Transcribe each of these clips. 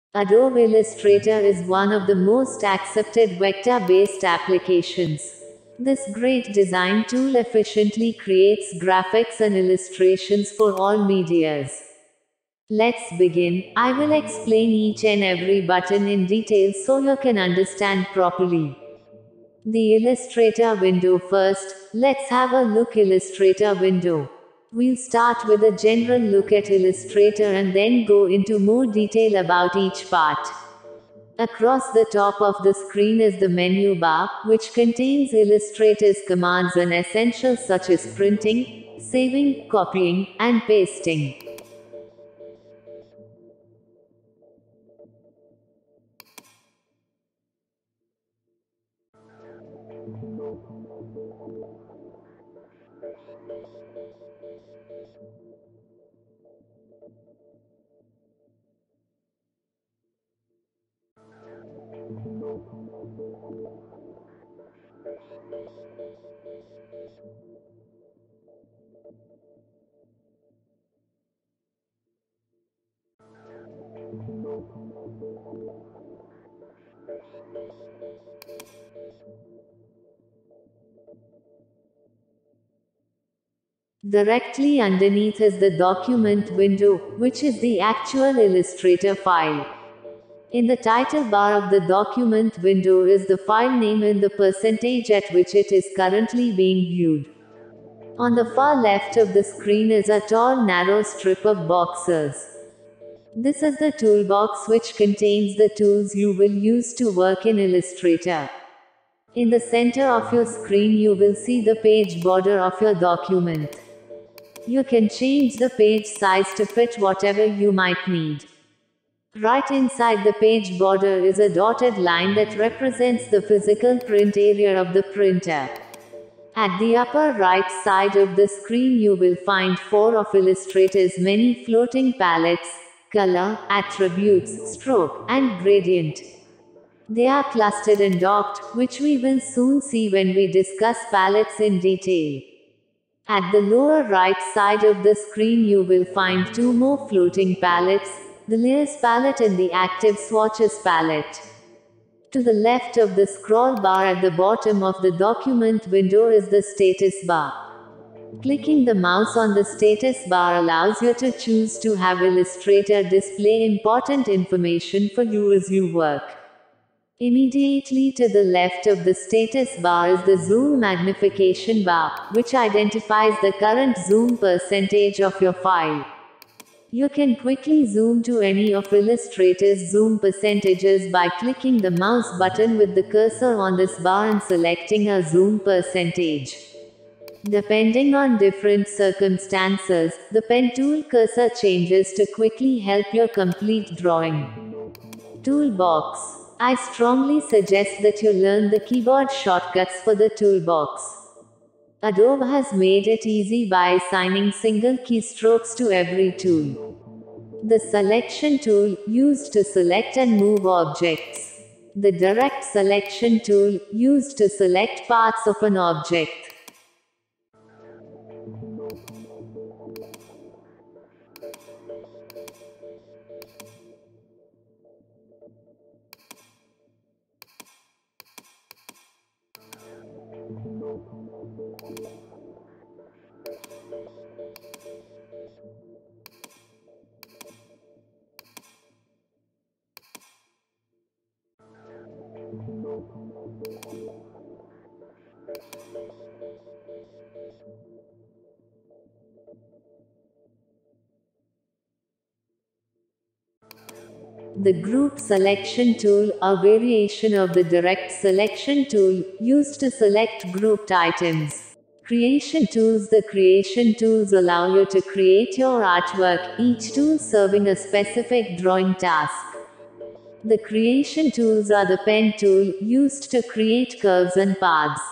Adobe Illustrator is one of the most accepted vector-based applications. This great design tool efficiently creates graphics and illustrations for all medias. Let's begin. I will explain each and every button in detail so you can understand properly. The Illustrator window first. Let's have a look Illustrator window. We'll start with a general look at Illustrator and then go into more detail about each part. Across the top of the screen is the menu bar, which contains Illustrator's commands and essentials such as printing, saving, copying, and pasting. Directly underneath is the document window, which is the actual Illustrator file. In the title bar of the document window is the file name and the percentage at which it is currently being viewed. On the far left of the screen is a tall narrow strip of boxes. This is the toolbox which contains the tools you will use to work in Illustrator. In the center of your screen you will see the page border of your document. You can change the page size to fit whatever you might need. Right inside the page border is a dotted line that represents the physical print area of the printer. At the upper right side of the screen you will find 4 of Illustrator's many floating palettes: color, attributes, stroke, and gradient. They are clustered and docked, which we will soon see when we discuss palettes in detail. At the lower right side of the screen you will find 2 more floating palettes, the Layers palette and the Active Swatches palette. To the left of the scroll bar at the bottom of the document window is the status bar. Clicking the mouse on the status bar allows you to choose to have Illustrator display important information for you as you work. Immediately to the left of the status bar is the zoom magnification bar, which identifies the current zoom percentage of your file. You can quickly zoom to any of Illustrator's zoom percentages by clicking the mouse button with the cursor on this bar and selecting a zoom percentage. Depending on different circumstances, the pen tool cursor changes to quickly help your complete drawing. Toolbox. I strongly suggest that you learn the keyboard shortcuts for the toolbox. Adobe has made it easy by assigning single keystrokes to every tool. The selection tool, used to select and move objects. The direct selection tool, used to select parts of an object. The group selection tool, a variation of the direct selection tool, used to select grouped items. Creation tools. The creation tools allow you to create your artwork, each tool serving a specific drawing task. The creation tools are the pen tool, used to create curves and paths.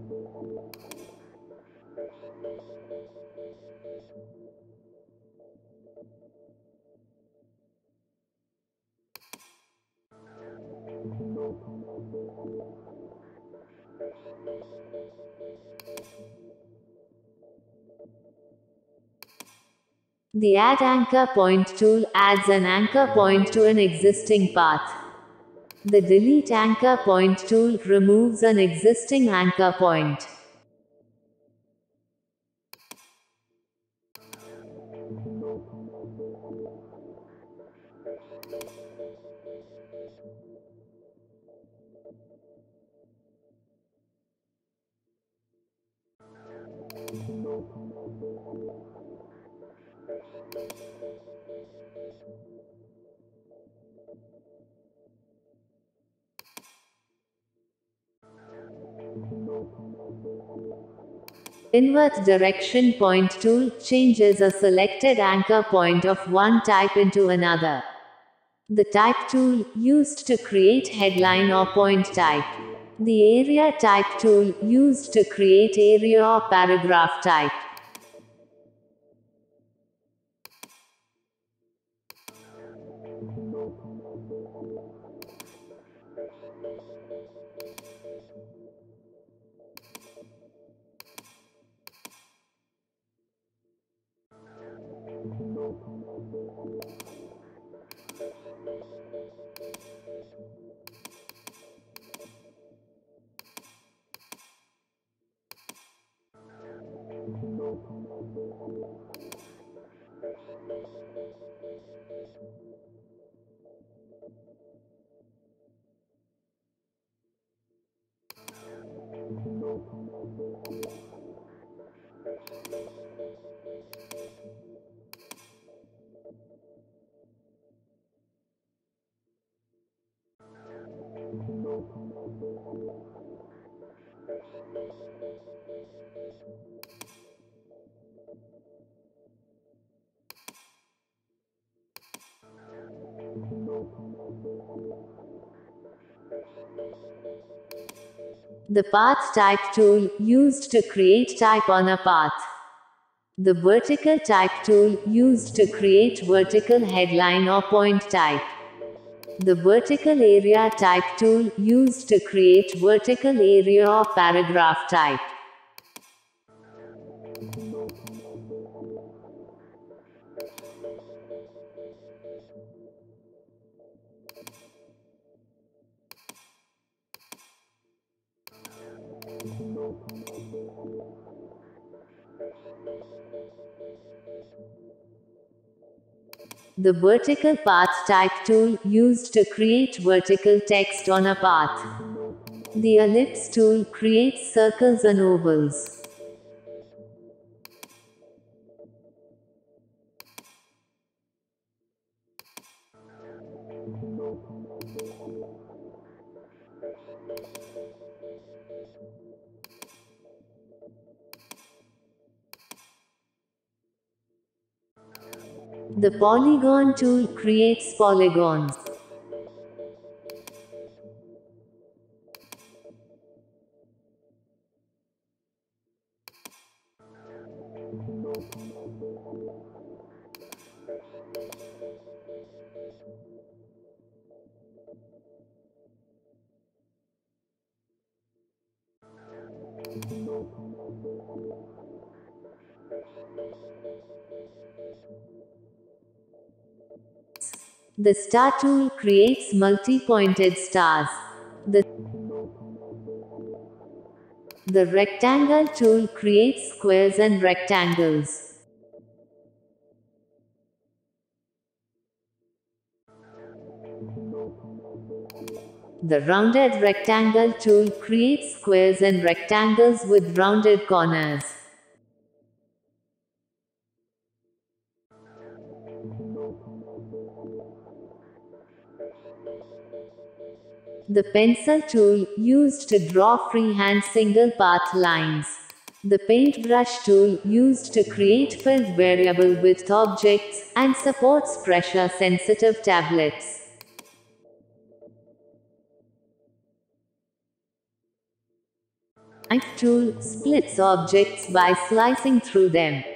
The Add Anchor Point tool adds an anchor point to an existing path. The Delete Anchor Point tool removes an existing anchor point. Invert Direction Point tool changes a selected anchor point of one type into another. The Type tool, used to create headline or point type. The Area Type tool, used to create area or paragraph type. The Path Type tool, used to create type on a path. The Vertical Type tool, used to create vertical headline or point type. The Vertical Area Type tool, used to create vertical area or paragraph type. The Vertical Path Type tool, used to create vertical text on a path. The Ellipse tool, creates circles and ovals. The Polygon tool, creates polygons. The Star tool, creates multi-pointed stars. The Rectangle tool, creates squares and rectangles. The Rounded Rectangle tool, creates squares and rectangles with rounded corners. The Pencil tool, used to draw freehand single path lines. The Paintbrush tool, used to create filled variable width objects, and supports pressure-sensitive tablets. Knife tool splits objects by slicing through them.